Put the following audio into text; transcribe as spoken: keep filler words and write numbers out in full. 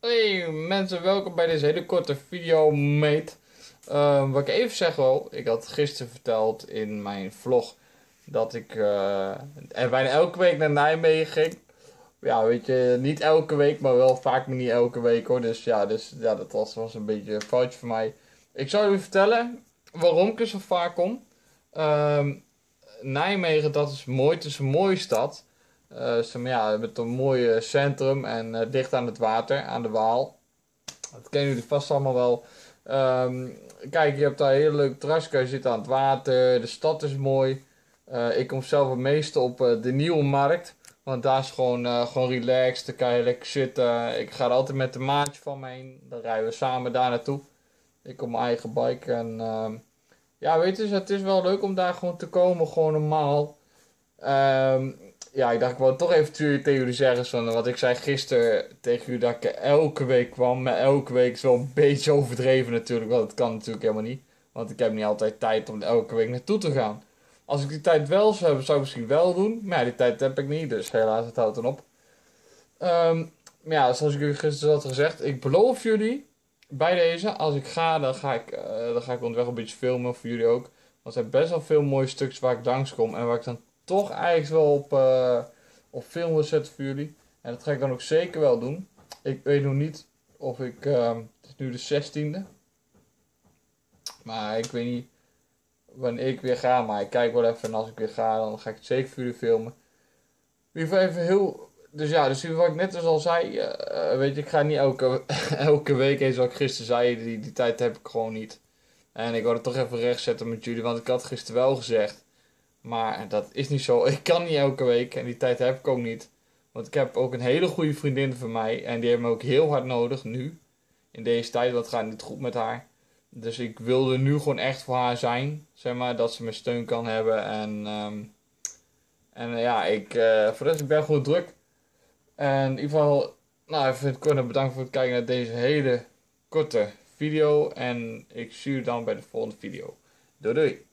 Hey mensen, welkom bij deze hele korte video, mate. Ehm, wat ik even zeg wel, ik had gisteren verteld in mijn vlog dat ik eh, er bijna elke week naar Nijmegen ging. Ja, weet je, niet elke week, maar wel vaak, maar niet elke week hoor. Dus ja, dus, ja dat was, was een beetje een foutje voor mij. Ik zal jullie vertellen waarom ik er zo vaak kom. Ehm, Nijmegen, dat is mooi, het is een mooie stad. Eh, zeg maar ja, met een mooi centrum en eh, dicht aan het water, aan de Waal. Dat kennen jullie vast allemaal wel. Ehm, kijk, je hebt daar een hele leuke terrasje, je zit aan het water, de stad is mooi. Eh, ik kom zelf het meeste op eh, de Nieuwe Markt, want daar is gewoon, eh, gewoon relaxed, dan kan je lekker zitten. Ik ga er altijd met een maatje van me heen, dan rijden we samen daar naartoe. Ik op mijn eigen bike en ehm, ja, weet je, het is wel leuk om daar gewoon te komen, gewoon normaal. Ehm, ja, ik dacht, ik wil toch even tegen jullie zeggen, van wat ik zei gisteren tegen jullie, dat ik er elke week kwam. Maar elke week is wel een beetje overdreven natuurlijk, want dat kan natuurlijk helemaal niet. Want ik heb niet altijd tijd om er elke week naartoe te gaan. Als ik die tijd wel zou hebben, zou ik misschien wel doen. Maar ja, die tijd heb ik niet, dus helaas, het houdt dan op. Ehm, maar ja, zoals ik jullie gisteren had gezegd, ik beloof jullie bij deze, als ik ga, dan ga ik, eh, dan ga ik onderweg een beetje filmen voor jullie ook. Want er zijn best wel veel mooie stukjes waar ik langskom en waar ik dan toch eigenlijk wel op, eh, op film wil zetten voor jullie. En dat ga ik dan ook zeker wel doen. Ik weet nog niet of ik, ehm, het is nu de zestiende, maar ik weet niet wanneer ik weer ga, maar ik kijk wel even en als ik weer ga, dan ga ik het zeker voor jullie filmen. In ieder geval even heel. Dus ja, dus wat ik net dus al zei, eh, weet je, ik ga niet elke, elke week eens wat ik gisteren zei, die, die tijd heb ik gewoon niet. En ik wil het toch even rechtzetten met jullie, want ik had gisteren wel gezegd, maar dat is niet zo. Ik kan niet elke week en die tijd heb ik ook niet. Want ik heb ook een hele goede vriendin van mij en die heeft me ook heel hard nodig nu, in deze tijd, want het gaat niet goed met haar. Dus ik wilde nu gewoon echt voor haar zijn, zeg maar, dat ze mijn steun kan hebben en... ehm, en eh, ja, ik, eh, voor de rest, ik ben gewoon druk. En in ieder geval, nou, even kort bedankt voor het kijken naar deze hele korte video. En ik zie u dan bij de volgende video. Doei doei!